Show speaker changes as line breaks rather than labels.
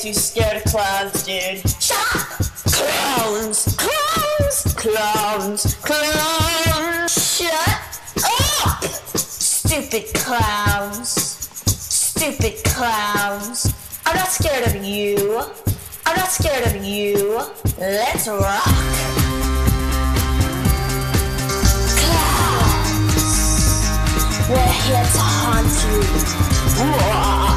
too scared of clowns, dude. Shut up! Clowns! Clowns! Clowns! Clowns! Shut up! Stupid clowns! Stupid clowns! I'm not scared of you. I'm not scared of you. Let's rock! Clowns! We're here to haunt you.